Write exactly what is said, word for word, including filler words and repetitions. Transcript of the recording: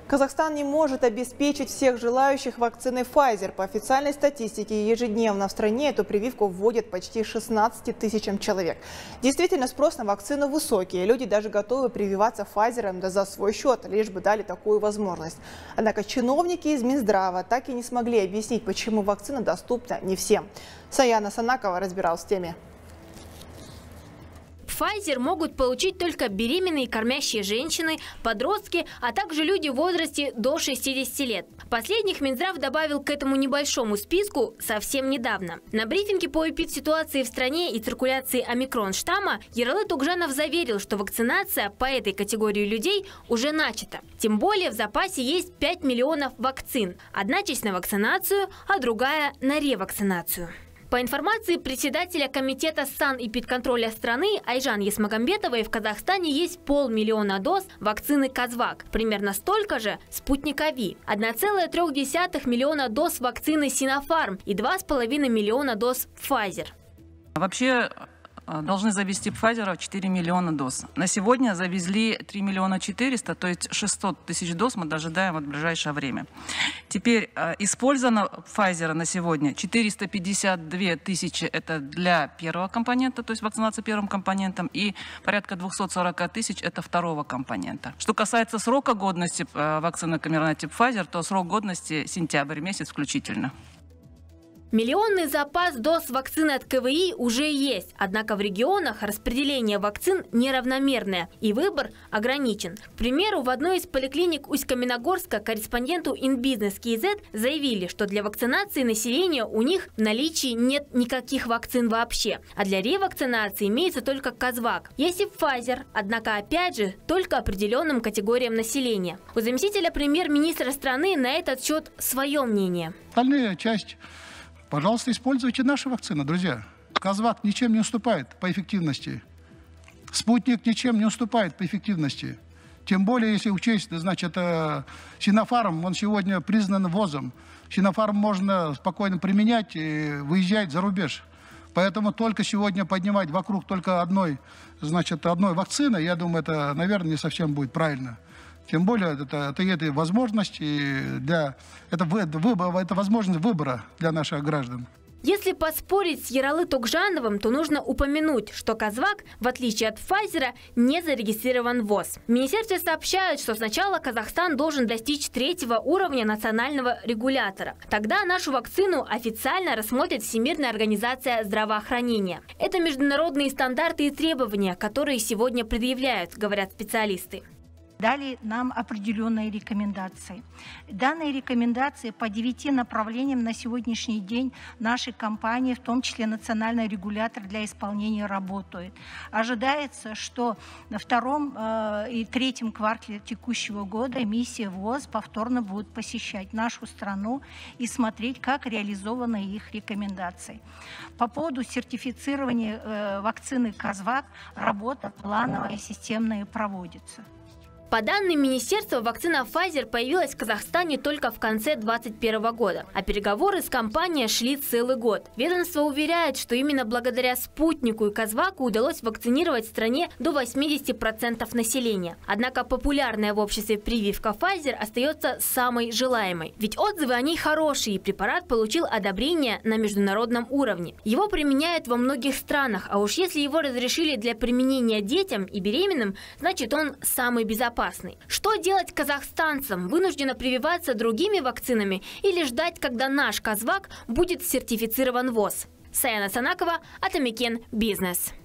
Казахстан не может обеспечить всех желающих вакцины Pfizer. По официальной статистике, ежедневно в стране эту прививку вводят почти шестнадцати тысячам человек. Действительно, спрос на вакцину высокий. Люди даже готовы прививаться Pfizer да за свой счет, лишь бы дали такую возможность. Однако чиновники из Минздрава так и не смогли объяснить, почему вакцина доступна не всем. Саяна Санакова разбиралась в теме. Pfizer могут получить только беременные кормящие женщины, подростки, а также люди в возрасте до шестидесяти лет. Последних Минздрав добавил к этому небольшому списку совсем недавно. На брифинге по эпидситуации в стране и циркуляции омикрон-штамма Ералы Тогжанов заверил, что вакцинация по этой категории людей уже начата. Тем более в запасе есть пять миллионов вакцин. Одна часть на вакцинацию, а другая на ревакцинацию. По информации председателя комитета санэпидконтроля страны Айжан Есмагамбетовой, в Казахстане есть полмиллиона доз вакцины Казвак, примерно столько же Спутника Ви, одна целая трёх десятых миллиона доз вакцины Синофарм и два с половиной миллиона доз Pfizer. Вообще должны завести Pfizer четыре миллиона доз. На сегодня завезли три миллиона четыреста, то есть шестьсот тысяч доз мы дожидаем в ближайшее время. Теперь использовано Pfizer на сегодня четыреста пятьдесят две тысячи, это для первого компонента, то есть вакцинация первым компонентом, и порядка двухсот сорока тысяч это второго компонента. Что касается срока годности вакцины Comirnaty Pfizer, то срок годности сентябрь месяц включительно. Миллионный запас доз вакцины от ка вэ и уже есть, однако в регионах распределение вакцин неравномерное и выбор ограничен. К примеру, в одной из поликлиник Усть-Каменогорска корреспонденту Инбизнес КИЗ заявили, что для вакцинации населения у них в наличии нет никаких вакцин вообще, а для ревакцинации имеется только Казвак. Есть и Pfizer, однако опять же только определенным категориям населения. У заместителя премьер-министра страны на этот счет свое мнение. Остальная часть... Пожалуйста, используйте наши вакцины, друзья. Казвак ничем не уступает по эффективности. Спутник ничем не уступает по эффективности. Тем более, если учесть, значит, Синофарм, он сегодня признан ВОЗом. Синофарм можно спокойно применять и выезжать за рубеж. Поэтому только сегодня поднимать вокруг только одной, значит, одной вакцины, я думаю, это, наверное, не совсем будет правильно. Тем более, это, это, это возможность для, это, выбор, это возможность выбора для наших граждан. Если поспорить с Ералы Тогжановым, то нужно упомянуть, что Казвак, в отличие от Pfizer, не зарегистрирован в ВОЗ. В министерстве сообщают, что сначала Казахстан должен достичь третьего уровня национального регулятора. Тогда нашу вакцину официально рассмотрит Всемирная организация здравоохранения. Это международные стандарты и требования, которые сегодня предъявляют, говорят специалисты. Дали нам определенные рекомендации. Данные рекомендации по девяти направлениям на сегодняшний день нашей компании, в том числе национальный регулятор для исполнения, работает. Ожидается, что на втором э, и третьем квартале текущего года миссия ВОЗ повторно будет посещать нашу страну и смотреть, как реализованы их рекомендации. По поводу сертифицирования э, вакцины Казвак работа плановая и системная проводится. По данным министерства, вакцина Pfizer появилась в Казахстане только в конце две тысячи двадцать первого года, а переговоры с компанией шли целый год. Ведомство уверяет, что именно благодаря Спутнику и Казваку удалось вакцинировать в стране до восьмидесяти процентов населения. Однако популярная в обществе прививка Pfizer остается самой желаемой. Ведь отзывы о ней хорошие, и препарат получил одобрение на международном уровне. Его применяют во многих странах, а уж если его разрешили для применения детям и беременным, значит он самый безопасный. Что делать казахстанцам? Вынужденно прививаться другими вакцинами или ждать, когда наш Казвак будет сертифицирован в ВОЗ? Саяна Санакова, Атамекен Бизнес.